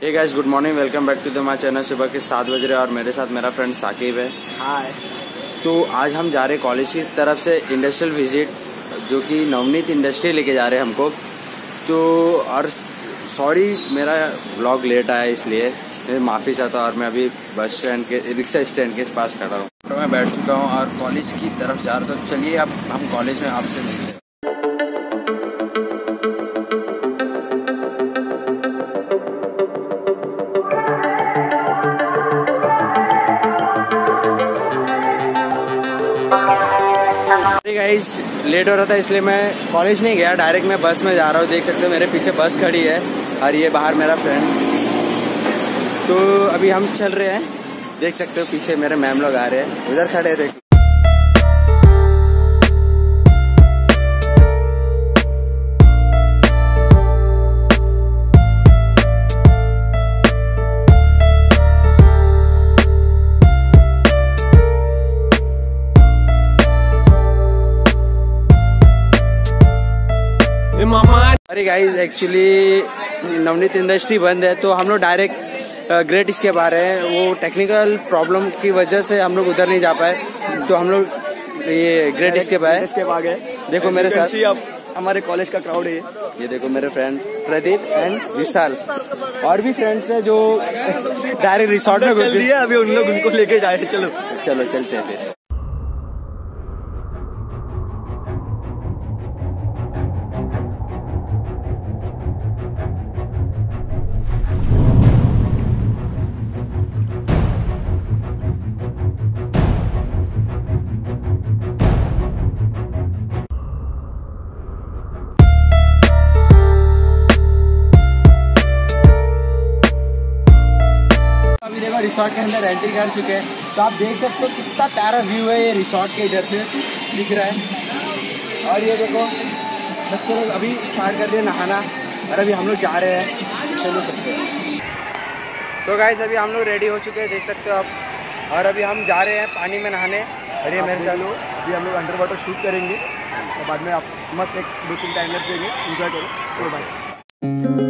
Hey guys, good morning, welcome back to the my channel. सुबह के 7 बज रहे और मेरे साथ मेरा फ्रेंड साकिब है। हाय। तो आज हम जा रहे कॉलेज की तरफ से इंडस्ट्रियल विजिट, जो कि नवनीत इंडस्ट्री लेके जा रहे हैं हमको। तो और सॉरी मेरा व्लॉग लेट आया, इसलिए मैं माफ़ी चाहता हूँ। और मैं अभी बस स्टैंड के रिक्शा स्टैंड के पास खड़ा हूँ, तो मैं बैठ चुका हूँ और कॉलेज की तरफ जा रहा हूँ। तो चलिए अब हम कॉलेज में आपसे मिलते हैं। गाइस, लेट हो रहा था इसलिए मैं कॉलेज नहीं गया, डायरेक्ट मैं बस में जा रहा हूँ। देख सकते हो मेरे पीछे बस खड़ी है और ये बाहर मेरा फ्रेंड। तो अभी हम चल रहे हैं, देख सकते हो पीछे मेरे मैम लोग आ रहे हैं, उधर खड़े थे। अरे गाइस, एक्चुअली नवनीत इंडस्ट्री बंद है, तो हम लोग डायरेक्ट ग्रेट स्केप आ रहे हैं। वो टेक्निकल प्रॉब्लम की वजह से हम लोग उधर नहीं जा पाए, तो हम लोग ये ग्रेट स्केप आए। आ गए। देखो मेरे साथ अब हमारे कॉलेज का क्राउड है। ये देखो मेरे फ्रेंड प्रदीप एंड विशाल, और भी फ्रेंड्स हैं जो डायरेक्ट रिसोर्ट में चल दिया। अभी उन लोग उनको लेके जाए। चलो चलते हैं फिर। रिसोर्ट के अंदर एंट्री कर चुके हैं, तो आप देख सकते हो कितना प्यारा व्यू है ये रिसोर्ट के इधर से दिख रहा है। और ये देखो बच्चे लोग अभी स्टार्ट कर दिए नहाना, और अभी हम लोग जा रहे हैं। चलो सकते हैं। सो गाइस, अभी हम लोग रेडी हो चुके हैं, देख सकते हो आप। और अभी हम जा रहे हैं पानी में नहाने। और ये मेरे साथ अभी हम लोग अंडर वाटर शूट करेंगे और बाद में आप मस्त एक 2-3 टाइम लैप्स देंगे, एंजॉय करो। चलो बाय।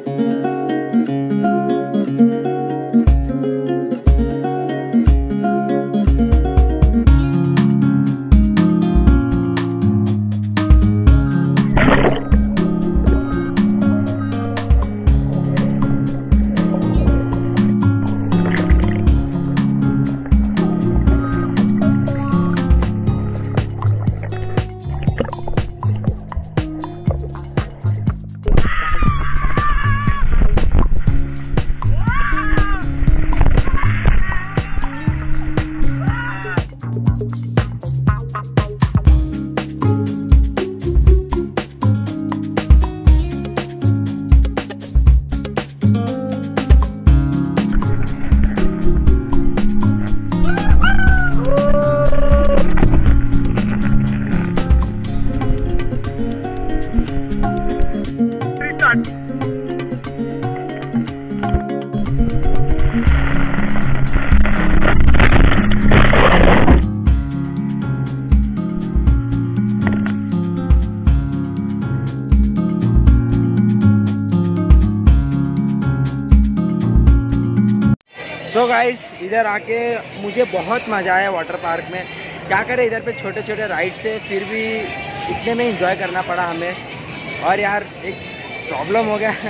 सो गाइस, इधर आके मुझे बहुत मज़ा आया वाटर पार्क में। क्या करें, इधर पे छोटे छोटे राइड थे, फिर भी इतने में एंजॉय करना पड़ा हमें। और यार एक प्रॉब्लम हो गया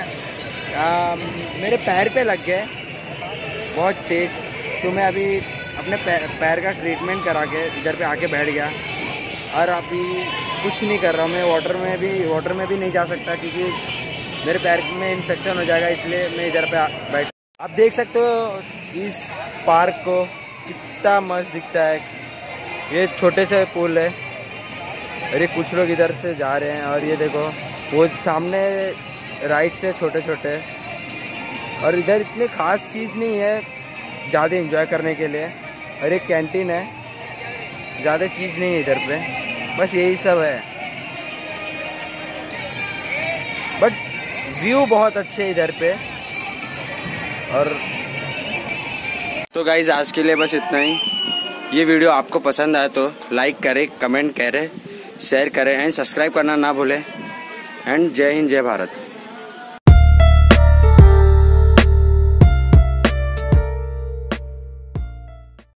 मेरे पैर पे लग गए बहुत तेज़, तो मैं अभी अपने पैर का ट्रीटमेंट करा के इधर पे आके बैठ गया। और अभी कुछ नहीं कर रहा हूँ मैं। वाटर में भी नहीं जा सकता, क्योंकि मेरे पैर में इन्फेक्शन हो जाएगा, इसलिए मैं इधर पे बैठ। आप देख सकते हो इस पार्क को, कितना मस्त दिखता है। ये छोटे से पुल है, और ये कुछ लोग इधर से जा रहे हैं। और ये देखो वो सामने राइट से छोटे छोटे। और इधर इतनी खास चीज़ नहीं है ज़्यादा एंजॉय करने के लिए। और एक कैंटीन है, ज़्यादा चीज़ नहीं है इधर पे, बस यही सब है। बट व्यू बहुत अच्छे है इधर पे। और तो गाइज, आज के लिए बस इतना ही। ये वीडियो आपको पसंद आए तो लाइक करें, कमेंट करें, शेयर करें एंड सब्सक्राइब करना ना भूलें। एंड जय हिंद, जय भारत।